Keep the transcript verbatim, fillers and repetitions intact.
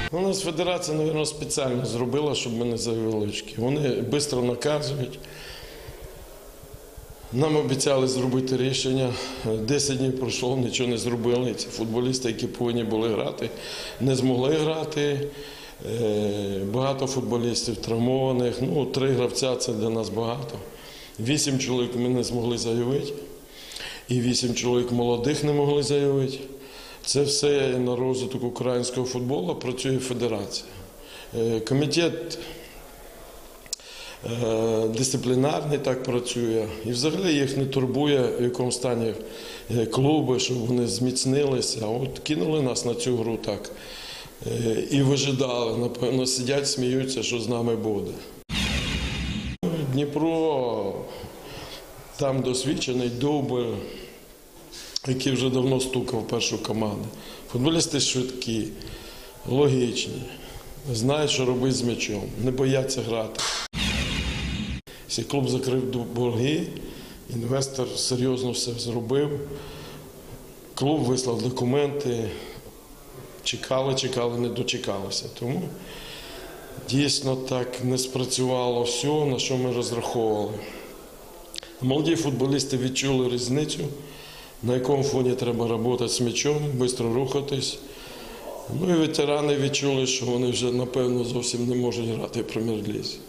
У нас федерація, мабуть, спеціально зробила, щоб ми не завели очки. Вони швидко наказують. Нам обіцяли зробити рішення. десять днів пройшло, нічого не зробили. Ці футболісти, які повинні були грати, не змогли грати. Багато футболістів травмованих. Ну, три гравця – це для нас багато. Вісім чоловік ми не змогли заявити. І вісім чоловік молодих не могли заявити. Це все на розвиток українського футболу працює федерація. Комітет дисциплінарний так працює. І взагалі їх не турбує, в якому стані клуби, щоб вони зміцнилися. А от кинули нас на цю гру так. І вижидали, напевно, сидять, сміються, що з нами буде. Дніпро, там досвідчений Дубель, який вже давно стукав першу команду. Футболісти швидкі, логічні, знають, що робити з м'ячом, не бояться грати. Якщо клуб закрив борги, інвестор серйозно все зробив, клуб вислав документи, чекали, чекали, не дочекалися. Тому дійсно так не спрацювало все, на що ми розраховували. Молоді футболісти відчули різницю, на якому фоні треба працювати з м'ячом, швидко рухатись. Ну і ветерани відчули, що вони вже, напевно, зовсім не можуть грати в прем'єр-лізі.